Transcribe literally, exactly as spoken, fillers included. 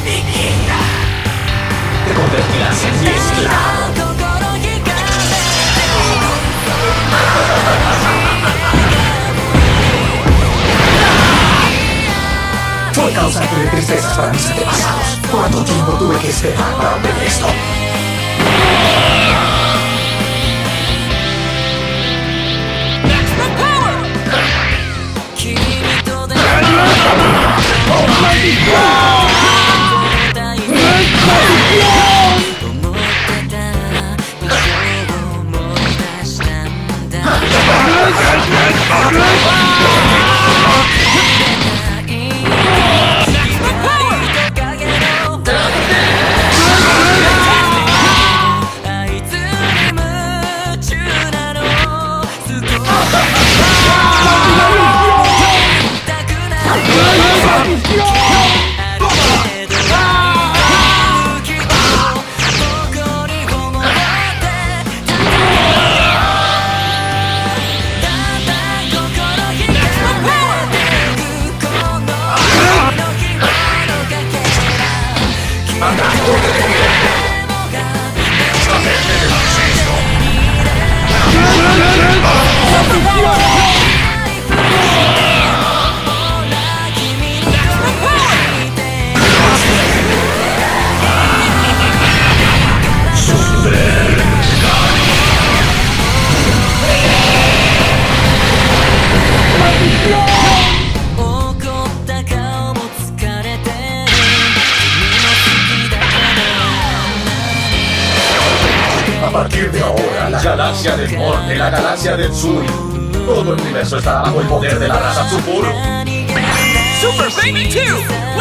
Te convertirás en mi esclavo. Fue causante de tristezas para mis antepasados. ¿Cuánto tiempo tuve que esperar para ver esto? A partir de ahora, la galaxia del norte, la galaxia del sur, todo el universo estará bajo el poder de la raza Tsuburu. Super Baby two!